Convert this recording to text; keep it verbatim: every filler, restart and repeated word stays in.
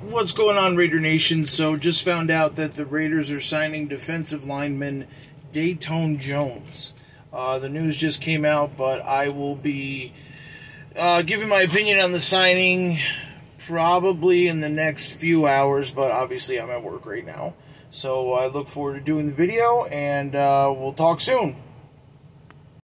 What's going on, Raider Nation? So, just found out that the Raiders are signing defensive lineman Datone Jones. Uh, the news just came out, but I will be uh, giving my opinion on the signing probably in the next few hours, but obviously I'm at work right now. So, I look forward to doing the video, and uh, we'll talk soon.